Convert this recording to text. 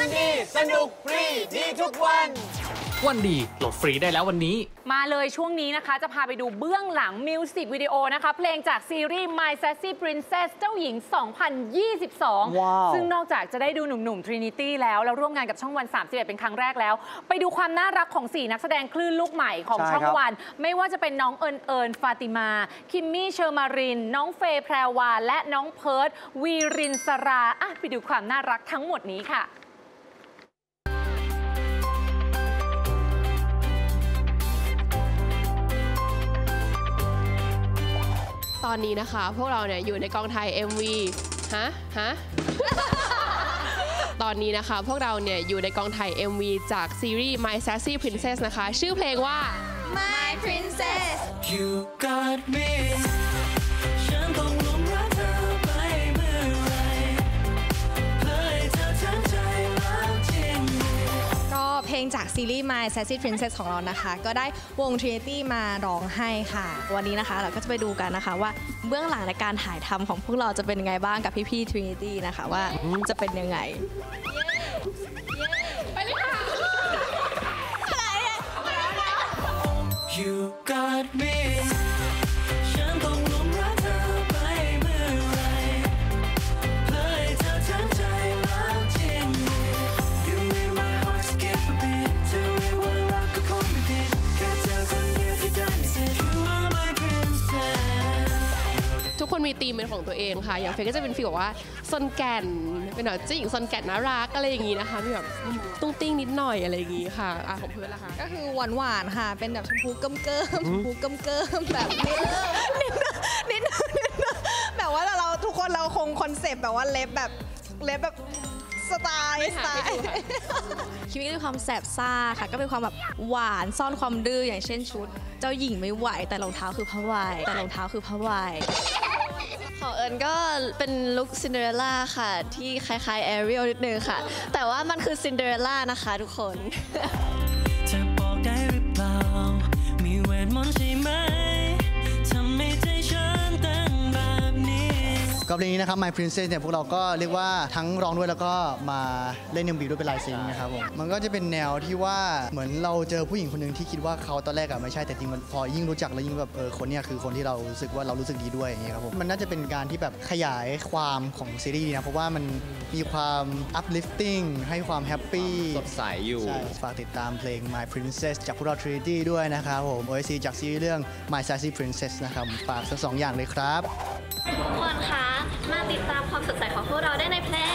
วันดีสนุกฟรีดีทุกวันวันดีโหลดฟรีได้แล้ววันนี้มาเลยช่วงนี้นะคะจะพาไปดูเบื้องหลังมิวสิกวิดีโอนะคะเพลงจากซีรีส์ My Sassy Princess เจ้าหญิง 2022 ซึ่งนอกจากจะได้ดูหนุ่มๆ Trinity แล้วร่วมงานกับช่องวัน 31 เป็นครั้งแรกแล้วไปดูความน่ารักของ4นักแสดงคลื่นลูกใหม่ของช่องวันไม่ว่าจะเป็นน้องเอิญฟาติมาคิมมี่เชอร์มารินน้องเฟย์แพรวาและน้องเพิร์ทวีรินสราไปดูความน่ารักทั้งหมดนี้ค่ะตอนนี้นะคะพวกเราเนี่ยอยู่ในกองถ่าย MV ตอนนี้นะคะพวกเราเนี่ยอยู่ในกองถ่าย MV จากซีรีส์ My Sassy Princess นะคะชื่อเพลงว่า My Princess You got me ฉันต้องลงรักเธอไปเมื่อไรเพื่อให้เธอทั้งใจแล้วจริงก็เพลงจากซีรีส์ My Sassy Princess ของเรานะคะก็ได้วง Trinity มาร้องให้ค่ะวันนี้นะคะเราก็จะไปดูกันนะคะว่าเบื้องหลังในการถ่ายทำของพวกเราจะเป็นยังไงบ้างกับพี่ๆ Trinity นะคะว่าจะเป็นยังไงไปเลยค่ะ You got me ฉันต้องลงรักเธอไปเมื่อไรเพื่อให้เธอทั้งใจแล้วจริง You make my heart skip a beat เธอเรียกว่ารักก็คงไม่ผิดแค่เธอคนเดียวที่ได้เสร็จ You are my princess ทุกคนมีธีมเป็นของตัวเองค่ะอย่างเฟย์ก็จะเป็นฟีลแบบว่าซนแก่นเป็นแบบเจ้าหญิงซนแก่นน่ารักอะไรอย่างนี้นะคะมีแบบตุ้งติ้งนิดหน่อยอะไรอย่างนี้ค่ะของเพื่อนล่ะคะก็คือหวานๆค่ะเป็นแบบชมพูเกิ้มชมพูเกิ้มแบบนิดแบบว่าเราทุกคนเราคงคอนเซปต์แบบว่าเล็บแบบสไตล์คิดว่ามีความแสบซ่าค่ะก็เป็นความแบบหวานซ่อนความดื้ออย่างเช่นชุดเจ้าหญิงไม่ไหวแต่รองเท้าคือผ้าไหวของเอิญก็เป็นลุคซินเดอเรลล่าค่ะที่คล้ายๆแอเรียลนิดนึงค่ะแต่ว่ามันคือซินเดอเรลล่านะคะทุกคนจะบอกได้หรือเปล่ามีเวทมนต์ใช่ไหมทำให้ใจฉันเต้นแบบนี้ก็เพลงนี้นะครับ My Princess เนี่ยพวกเราก็เรียกว่าทั้งร้องด้วยแล้วก็มาเล่น MV ด้วยเป็นลายซิงค์นะครับผมมันก็จะเป็นแนวที่ว่าเหมือนเราเจอผู้หญิงคนหนึ่งที่คิดว่าเขาตอนแรกไม่ใช่แต่จริงมันพอยิ่งรู้จักแล้วยิ่งแบบคนเนี้ยคือคนที่เรารู้สึกว่าเรารู้สึกดีด้วยอย่างเงี้ยครับผมมันน่าจะเป็นการที่แบบขยายความของซีรีส์นะเพราะว่ามันมีความ uplifting ให้ความแฮปปี้สดใสอยู่ฝากติดตามเพลง My Princess จากพวกเรา Trinity ด้วยนะครับผม OSC จากซีรีส์เรื่อง My Sassy Princess นะครับฝากทั้ง2อย่างเลยครับทุกคนคะมาติดตามความสดใสของพวกเราได้ในเพลง